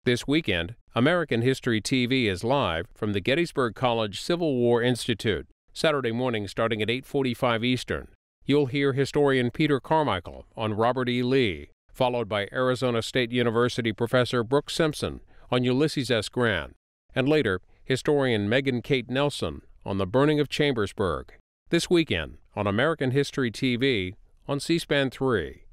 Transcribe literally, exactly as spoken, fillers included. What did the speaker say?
This weekend, American History T V is live from the Gettysburg College Civil War Institute, Saturday morning starting at eight forty-five Eastern. You'll hear historian Peter Carmichael on Robert E. Lee, followed by Arizona State University professor Brooks Simpson on Ulysses S. Grant, and later, historian Megan Kate Nelson on the burning of Chambersburg. This weekend on American History T V on C SPAN three.